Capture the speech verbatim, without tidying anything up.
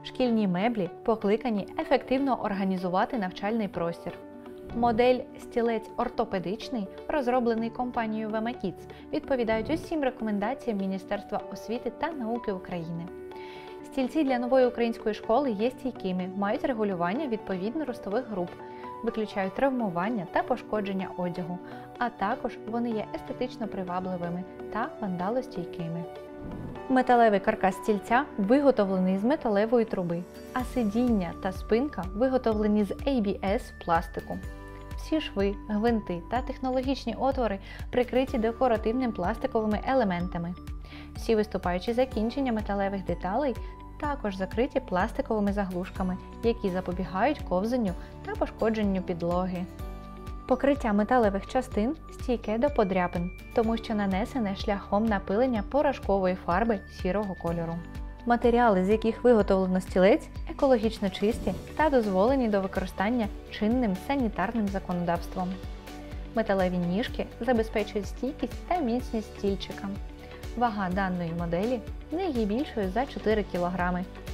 Шкільні меблі покликані ефективно організувати навчальний простір. Модель «Стілець ортопедичний», розроблений компанією Vemakids, відповідають усім рекомендаціям Міністерства освіти та науки України. Стільці для нової української школи є стійкими, мають регулювання відповідно ростових груп, виключають травмування та пошкодження одягу, а також вони є естетично привабливими та вандалостійкими. Металевий каркас стільця виготовлений з металевої труби, а сидіння та спинка виготовлені з ей бі ес пластику. Всі шви, гвинти та технологічні отвори прикриті декоративними пластиковими елементами. Всі виступаючі закінчення металевих деталей також закриті пластиковими заглушками, які запобігають ковзанню та пошкодженню підлоги. Покриття металевих частин стійке до подряпин, тому що нанесене шляхом напилення порошкової фарби сірого кольору. Матеріали, з яких виготовлено стілець, екологічно чисті та дозволені до використання чинним санітарним законодавством. Металеві ніжки забезпечують стійкість та міцність стільчика. Вага даної моделі не є більшою за чотири кілограми,